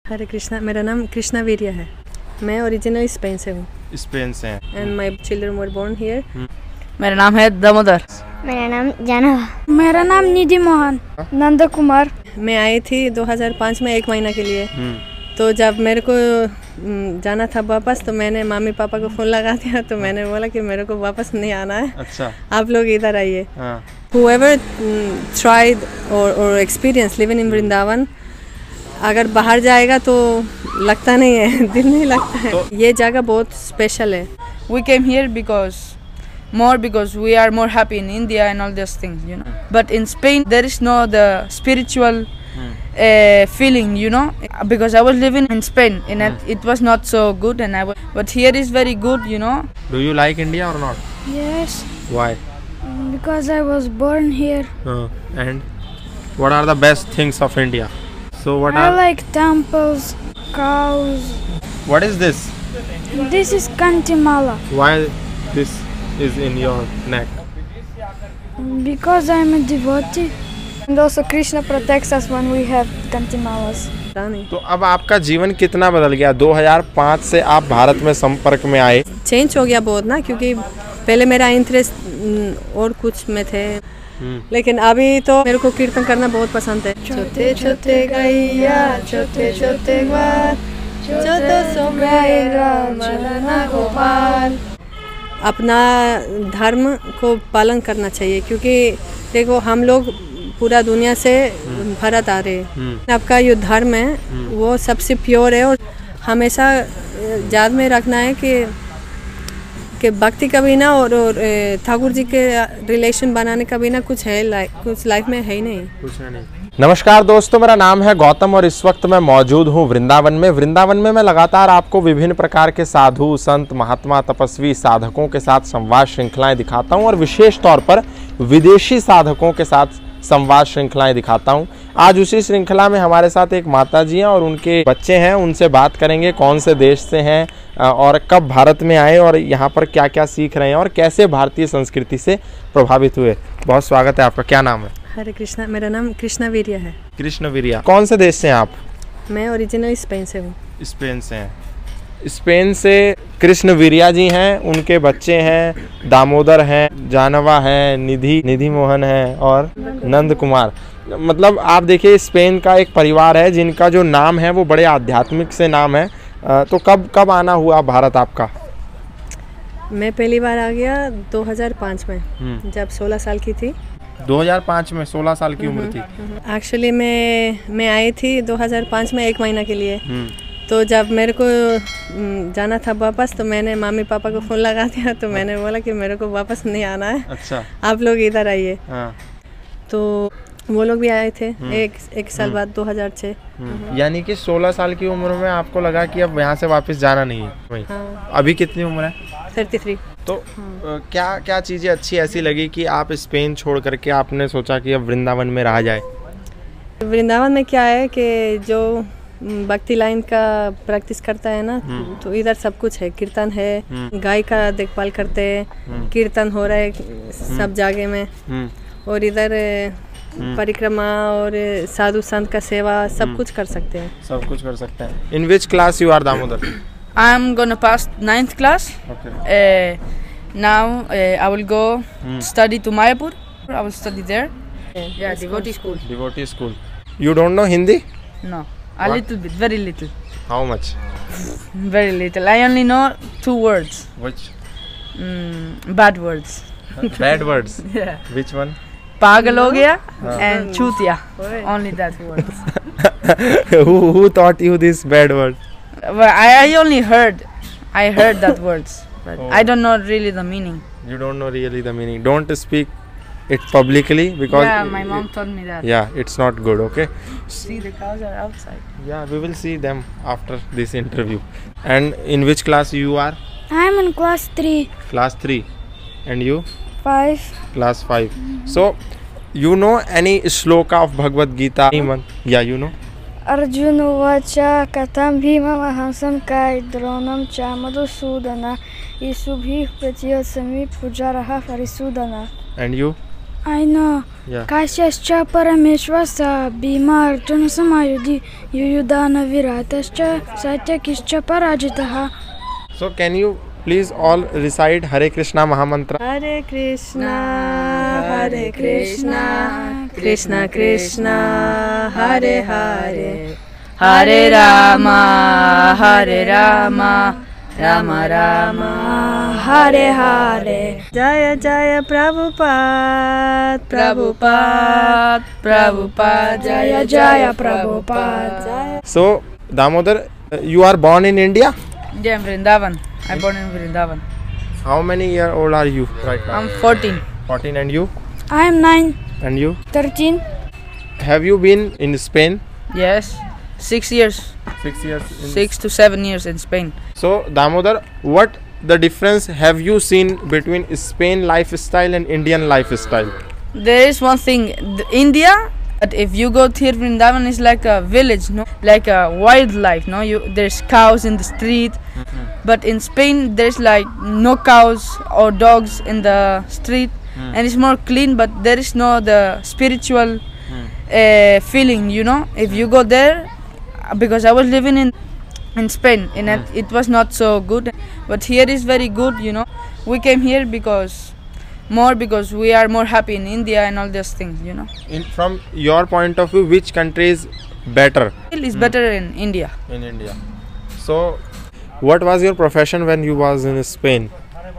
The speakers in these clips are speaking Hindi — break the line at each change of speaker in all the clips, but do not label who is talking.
हरे कृष्णा, मेरा नाम कृष्णा वीर्य है। मैं ओरिजिनल स्पेन से हूँ।
स्पेन से हैं।
And my children were born here.
मेरा नाम है दामोदर।
मेरा नाम जानवा।
मेरा नाम निधि मोहन नंद कुमार।
मैं आई थी 2005 में 1 महीना के लिए। तो जब मेरे को जाना था वापस, तो मैंने मम्मी पापा को फ़ोन लगा दिया। तो मैंने बोला कि मेरे को वापस नहीं आना है।
अच्छा।
आप लोग इधर आइए। Whoever tried or experienced living in Vrindavan, अगर बाहर जाएगा तो लगता नहीं है, दिल नहीं लगता है। ये जगह बहुत स्पेशल है।
We came here because we are more happy in India and all these things, you know. But in Spain there is no the spiritual feeling, you know. Because I was living in Spain and it was not so good, but here is very good, you know.
Do you like India or not?
Yes,
Why?
because I was born here.
And what are the best things of India? So what
I
are?
like temples, cows.
What is this?
This is Kantimala
Why this is in your neck?
because I'm a devotee. And also Krishna protects us when we have Kantimalas.
तो अब आपका जीवन कितना बदल गया? 2005 से आप भारत में संपर्क में आए।
चेंज हो गया बहुत ना, क्योंकि पहले मेरा इंटरेस्ट और कुछ में थे, लेकिन अभी तो मेरे को कीर्तन करना बहुत पसंद है। छोटे छोटे गैया छोटे छोटे ग्वाल, छोटे सोमरायरा मदना गोपाल। अपना धर्म को पालन करना चाहिए, क्योंकि देखो हम लोग पूरा दुनिया से भारत आ रहे हैं। आपका जो धर्म है वो सबसे प्योर है, और हमेशा याद में रखना है कि भक्ति का बिना और ठाकुर जी के रिलेशन बनाने का बिना कुछ लाइफ में है ही नहीं।
कुछ है नहीं। नमस्कार दोस्तों, मेरा नाम है गौतम और इस वक्त मैं मौजूद हूँ वृंदावन में। वृंदावन में मैं लगातार आपको विभिन्न प्रकार के साधु संत महात्मा तपस्वी साधकों के साथ संवाद श्रृंखलाएं दिखाता हूँ, और विशेष तौर पर विदेशी साधकों के साथ संवाद श्रृंखलाएं दिखाता हूं। आज उसी श्रृंखला में हमारे साथ एक माताजी हैं और उनके बच्चे हैं। उनसे बात करेंगे कौन से देश से हैं और कब भारत में आए और यहाँ पर क्या क्या सीख रहे हैं और कैसे भारतीय संस्कृति से प्रभावित हुए। बहुत स्वागत है आपका। क्या नाम है?
हरे कृष्णा, मेरा नाम कृष्णा वीर्य है।
कृष्ण वीर्य। कौन से देश से हैं आप?
मैं ओरिजिनल स्पेन से हूँ।
स्पेन से हैं। स्पेन से कृष्ण वीर्या जी हैं, उनके बच्चे हैं दामोदर हैं, जानवा है, निधि मोहन है और नंद कुमार। मतलब आप देखिए स्पेन का एक परिवार है जिनका जो नाम है वो बड़े आध्यात्मिक से नाम है। तो कब आना हुआ भारत आपका?
मैं पहली बार आ गया 2005 में, जब 16 साल की थी।
2005 में 16 साल की उम्र थी।
एक्चुअली मैं आई थी 2005 में 1 महीना के लिए। तो जब मेरे को जाना था वापस, तो मैंने मम्मी पापा को फ़ोन लगा दिया। तो मैंने बोला कि मेरे को वापस नहीं आना है।
अच्छा।
आप लोग इधर आइए। तो वो लोग भी आए थे एक साल बाद 2006।
यानी कि 16 साल की उम्र में आपको लगा कि अब यहाँ से वापस जाना नहीं है।
हाँ।
अभी कितनी उम्र है?
33।
तो क्या चीज़ें अच्छी ऐसी लगी कि आप स्पेन छोड़ करके आपने सोचा कि अब वृंदावन में रहा जाए?
वृंदावन में क्या है कि जो भक्ति लाइन का प्रैक्टिस करता है ना, तो इधर सब कुछ है। कीर्तन है, गाय का देखभाल करते हैं, कीर्तन हो रहा है सब जगह में, और इधर परिक्रमा और साधु संत का सेवा सब कुछ कर सकते हैं।
सब कुछ कर सकते हैं। In which class you are Damodar?
I am gonna pass 9th class.
Okay.
Now I will go study to Mayapur. I will study there. Yeah, devotee school.
Devotee school. You don't know Hindi?
No, a little bit, very little.
How much?
Very little. I only know 2 words.
Which?
Bad words.
Bad words?
Yeah.
Which one?
पागल हो गया and chutiya. Only that words.
Who taught you these bad words?
Well, I only heard. I heard that words, but I don't know really the meaning.
You don't know really the meaning. Don't speak it publicly because
yeah, my mom told me that.
Yeah, it's not good. Okay.
See, the cows are outside.
Yeah, we will see them after this interview. And in which class you are?
I'm in class 3.
Class 3. And you?
5.
Class 5. So, you know any shloka of Bhagavad Gita? Anyone? Yeah, you know.
Arjuna vacha katam bhima mahasam kai dronam cha madhusudana isubhi pratyasami pujaraha parisudana.
And you?
I know.
Yeah.
Kasyascha parameshwasa bhimarjuna samayudhi yuyudana viratascha satyakischa parajitaha.
So can you please all recite Hare Krishna Mahamantra?
Hare Krishna, Krishna Krishna, Hare Hare,
Hare Rama, Rama Rama, Hare Hare.
Jaya Jaya Prabhupada,
Prabhupada,
Jaya Jaya Prabhupada.
So Damodar, you are born in India?
Yeah, I'm Vrindavan. I'm born in Vrindavan.
How many year old are you right now?
I'm 14.
14. And you?
I am 9,
And you?
13.
Have you been in Spain?
Yes, 6 years.
6 years.
6 to 7 years in Spain.
So Damodar, what the difference have you seen between Spain lifestyle and Indian lifestyle?
There is one thing, India. But if you go to Vrindavan, it's like a village, no, like a wildlife, no. There's cows in the street, but in Spain there's like no cows or dogs in the street, and it's more clean. But there is no the spiritual feeling, you know. If you go there, because I was living in Spain, and it was not so good, but here is very good, you know. We came here because we are more happy in India and all these things, you know.
From your point of view, which country is better?
It's better in India.
In India. So, what was your profession when you was in Spain?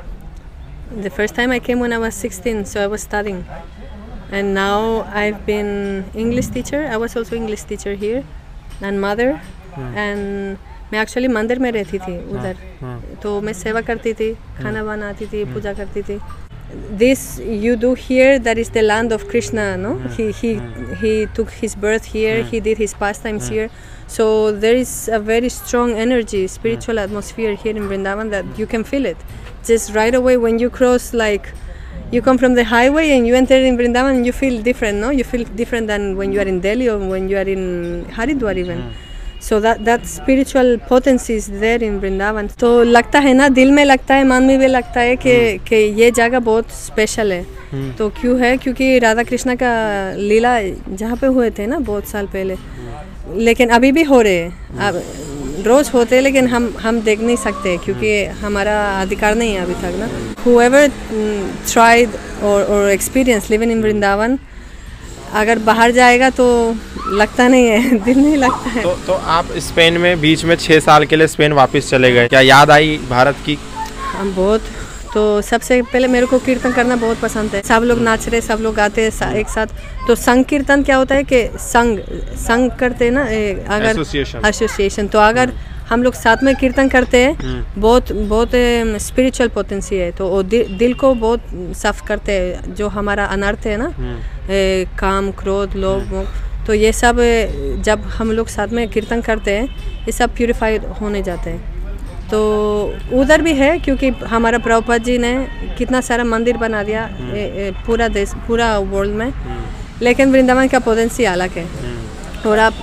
The first time I came when I was 16, so I was studying. And now I've been English teacher. I was also English teacher here, and mother. And मैं एक्चुअली मंदिर में रहती थी उधर, तो मैं सेवा करती थी, खाना बनाती थी, पूजा करती थी. This you do here, that is the land of Krishna, no? He took his birth here, he did his pastimes here. So there is a very strong energy, spiritual atmosphere here in Vrindavan that you can feel it. Just right away when you cross, like you come from the highway and you enter in Vrindavan and you feel different, no? You feel different than when you are in Delhi or when you are in Haridwar even. So that spiritual potency is there in Vrindavan. तो लगता है ना, दिल में लगता है, मन में भी लगता है कि ये जगह बहुत स्पेशल है. तो क्यों है? क्योंकि राधा कृष्णा का लीला जहाँ पे हुए थे ना बहुत साल पहले, लेकिन अभी भी हो रहे हैं. रोज होते हैं लेकिन हम देख नहीं सकते क्योंकि हमारा अधिकार नहीं है अभी तक ना. Whoever tried or experienced living in Vrindavan, अगर बाहर जाएगा तो लगता नहीं है, दिल नहीं लगता है.
तो आप स्पेन में बीच में 6 साल के लिए स्पेन वापस चले गए, क्या याद आई भारत की?
हम बहुत. तो सबसे पहले मेरे को कीर्तन करना बहुत पसंद है. सब लोग नाच रहे, सब लोग गाते हैं एक साथ. तो संग कीर्तन क्या होता है कि संग करते हैं ना, अगर एसोसिएशन. तो अगर हम लोग साथ में कीर्तन करते हैं, बहुत स्पिरिचुअल पोटेंसी है. तो दिल को बहुत साफ करते हैं. जो हमारा अनर्थ है ना, काम, क्रोध, लोभ, तो ये सब जब हम लोग साथ में कीर्तन करते हैं, ये सब प्यूरिफाइड होने जाते हैं. तो उधर भी है क्योंकि हमारा प्रभुपाद जी ने कितना सारा मंदिर बना दिया पूरा देश, पूरा वर्ल्ड में. लेकिन वृंदावन का पोटेंसी अलग है. और आप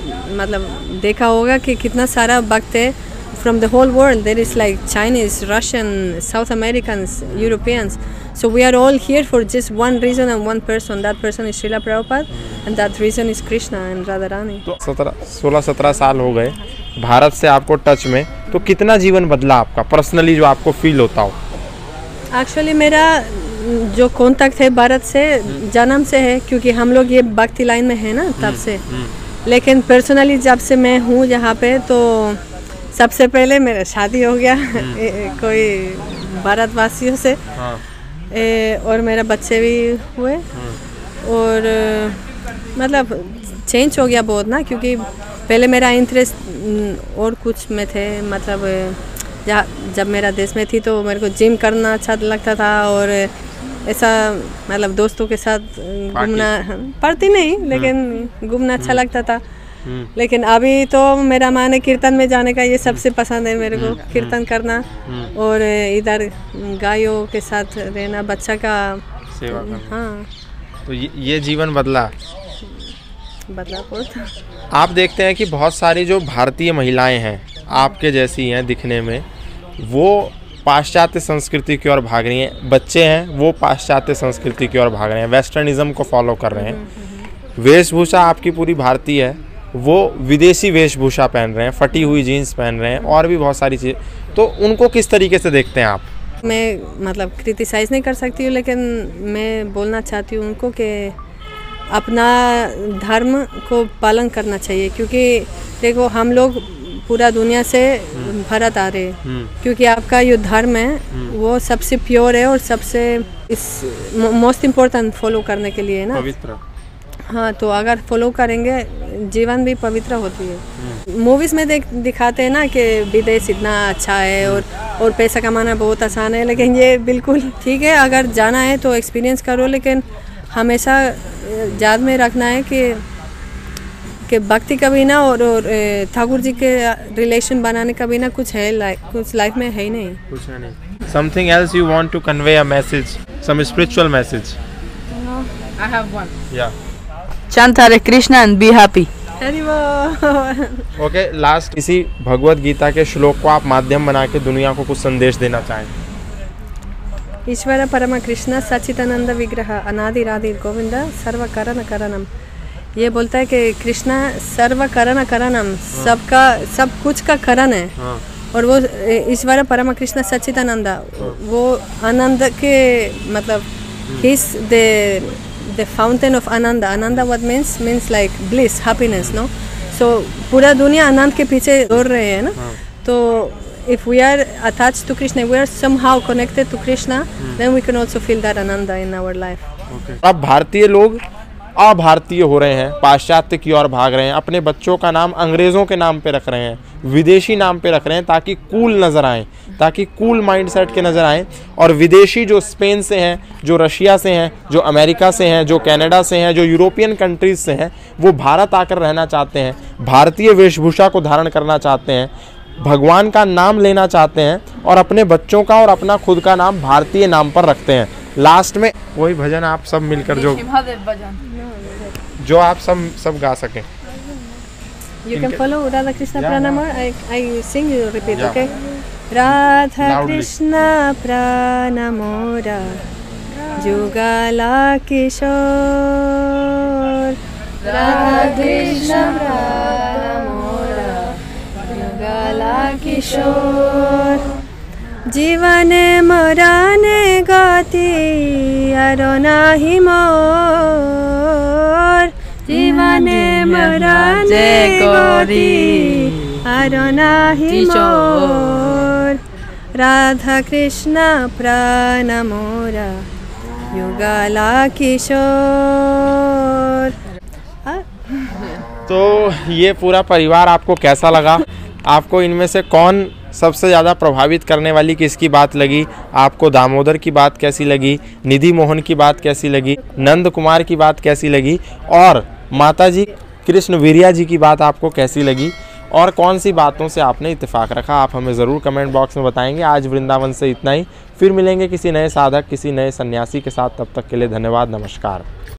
देखा होगा कि कितना सारा भक्त है from the whole world. There is like Chinese, Russian, South Americans, Europeans. So we are all here for just one reason and one person. That person is Srila Prabhupada, and that reason is Krishna and Radharani.
तो 16-17 साल हो गए भारत से आपको टच में, तो कितना जीवन बदला आपका पर्सनली जो आपको फील होता हो?
एक्चुअली मेरा जो कॉन्टैक्ट है भारत से जन्म से है, क्योंकि हम लोग ये भक्ति लाइन में है ना तब से. लेकिन पर्सनली जब से मैं हूँ यहाँ पे, तो सबसे पहले मेरा शादी हो गया कोई भारतवासियों से. और मेरा बच्चे भी हुए. और मतलब चेंज हो गया बहुत ना, क्योंकि पहले मेरा इंटरेस्ट और कुछ में थे. मतलब जब मेरा देश में थी तो मेरे को जिम करना अच्छा लगता था, और ऐसा मतलब दोस्तों के साथ घूमना, पढ़ती नहीं लेकिन घूमना अच्छा लगता था. लेकिन अभी तो मेरा मन है कीर्तन में जाने का. ये सबसे पसंद है मेरे को, कीर्तन करना और इधर गायों के साथ रहना, बच्चा का
सेवा करना.
हाँ,
तो ये जीवन बदला
बहुत.
आप देखते हैं कि बहुत सारी जो भारतीय महिलाएं हैं आपके जैसी हैं दिखने में, वो पाश्चात्य संस्कृति की ओर भाग रही हैं, बच्चे हैं वो पाश्चात्य संस्कृति की ओर भाग रहे हैं, वेस्टर्निज्म को फॉलो कर रहे हैं। वेशभूषा आपकी पूरी भारतीय है, वो विदेशी वेशभूषा पहन रहे हैं, फटी हुई जीन्स पहन रहे हैं और भी बहुत सारी चीज़ें, तो उनको किस तरीके से देखते हैं आप?
मैं मतलब क्रिटिसाइज़ नहीं कर सकती हूँ, लेकिन मैं बोलना चाहती हूँ उनको कि अपना धर्म को पालन करना चाहिए, क्योंकि देखो हम लोग पूरा दुनिया से भारत आ रहे हैं, क्योंकि आपका जो धर्म है वो सबसे प्योर है और सबसे मोस्ट इम्पोर्टेंट फॉलो करने के लिए है ना,
पवित्र।
हाँ, तो अगर फॉलो करेंगे जीवन भी पवित्र होती है। मूवीज़ में दिखाते हैं ना कि विदेश इतना अच्छा है और पैसा कमाना बहुत आसान है, लेकिन ये बिल्कुल ठीक है, अगर जाना है तो एक्सपीरियंस करो, लेकिन हमेशा याद में रखना है कि भक्ति का बिना और ठाकुर जी के रिलेशन बनाने का बिना कुछ लाइफ में है ही नहीं।
कुछ है नहीं। Something else you want to convey a message, some spiritual message?
I have one.
Yeah.
Chant Hare Krishna and be happy.
Okay, last इसी भगवत गीता के श्लोक को आप माध्यम बना के दुनिया को कुछ संदेश देना चाहें।
ईश्वर परम कृष्ण सच्चिदानंद विग्रह अनादिरादि गोविंद सर्व करण करणम। ये बोलता है कि कृष्णा सर्व करण करणम, सब कुछ का करण है। हाँ। और वो ईश्वर परम कृष्ण सच्चिदानंद, वो आनंद के मतलब the fountain of ananda what means like bliss, happiness, no? So पूरा दुनिया आनंद के पीछे दौड़ रहे हैं ना। तो if we are attached to Krishna, we are somehow connected to Krishna, then we can also feel that ananda in our life.
अब भारतीय लोग अभारतीय हो रहे हैं, पाश्चात्य की ओर भाग रहे हैं, अपने बच्चों का नाम अंग्रेज़ों के नाम पे रख रहे हैं, विदेशी नाम पे रख रहे हैं ताकि कूल नज़र आएँ, ताकि कूल माइंडसेट के नज़र आएँ। और विदेशी जो स्पेन से हैं, जो रशिया से हैं, जो अमेरिका से हैं, जो कनाडा से हैं, जो यूरोपियन कंट्रीज़ से हैं, वो भारत आकर रहना चाहते हैं, भारतीय वेशभूषा को धारण करना चाहते हैं, भगवान का नाम लेना चाहते हैं और अपने बच्चों का और अपना खुद का नाम भारतीय नाम पर रखते हैं। लास्ट में वही भजन आप सब मिलकर जो आप सब गा सकें।
You can follow Radha Krishna Pranam. I sing, you repeat, okay? Radha Krishna Pranamora Jugala Kishore, Radha Krishna Pranamora Jugala Kishore, जीवने मराने गाती अरोनाहि मोर, जीवने मराने गाती अरोनाहि मोर, राधा कृष्ण प्राणमोरा युगला किशोर।
तो ये पूरा परिवार आपको कैसा लगा? आपको इनमें से कौन सबसे ज़्यादा प्रभावित करने वाली किसकी बात लगी? आपको दामोदर की बात कैसी लगी? निधि मोहन की बात कैसी लगी? नंद कुमार की बात कैसी लगी? और माता जी कृष्ण वीरिया जी की बात आपको कैसी लगी? और कौन सी बातों से आपने इत्तेफाक रखा? आप हमें ज़रूर कमेंट बॉक्स में बताएंगे। आज वृंदावन से इतना ही, फिर मिलेंगे किसी नए साधक, किसी नए सन्यासी के साथ। तब तक के लिए धन्यवाद, नमस्कार।